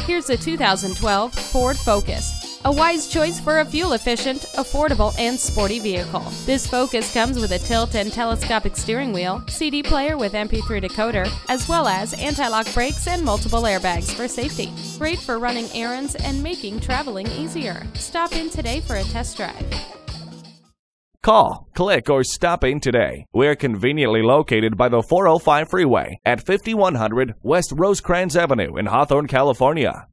Here's a 2012 Ford Focus. A wise choice for a fuel-efficient, affordable, and sporty vehicle. This Focus comes with a tilt and telescopic steering wheel, CD player with MP3 decoder, as well as anti-lock brakes and multiple airbags for safety. Great for running errands and making traveling easier. Stop in today for a test drive. Call, click, or stop in today. We're conveniently located by the 405 freeway at 5100 West Rosecrans Avenue in Hawthorne, California.